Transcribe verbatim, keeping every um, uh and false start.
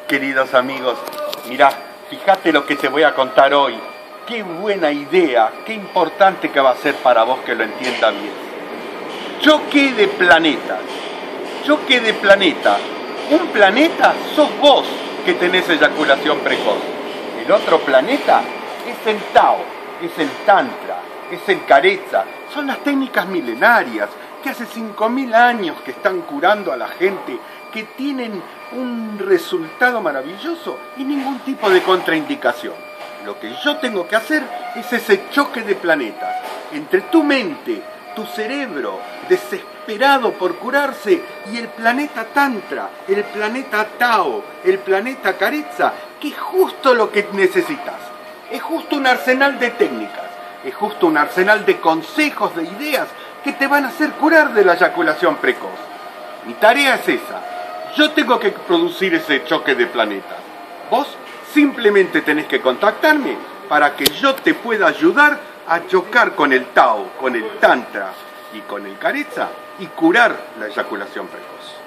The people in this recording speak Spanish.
Queridos amigos, mirá, fíjate lo que te voy a contar hoy. Qué buena idea, qué importante que va a ser para vos que lo entienda bien. Choque de planetas. Choque de planeta. Un planeta sos vos que tenés eyaculación precoz. El otro planeta es el Tao, es el Tantra, es el Carezza. Son las técnicas milenarias que hace cinco mil años que están curando a la gente, que tienen un resultado maravilloso y ningún tipo de contraindicación. Lo que yo tengo que hacer es ese choque de planetas entre tu mente, tu cerebro desesperado por curarse y el planeta Tantra, el planeta Tao, el planeta Carezza, que es justo lo que necesitas. Es justo un arsenal de técnicas, es justo un arsenal de consejos, de ideas que te van a hacer curar de la eyaculación precoz. Mi tarea es esa. Yo tengo que producir ese choque de planetas. Vos simplemente tenés que contactarme para que yo te pueda ayudar a chocar con el Tao, con el Tantra y con el Carezza y curar la eyaculación precoz.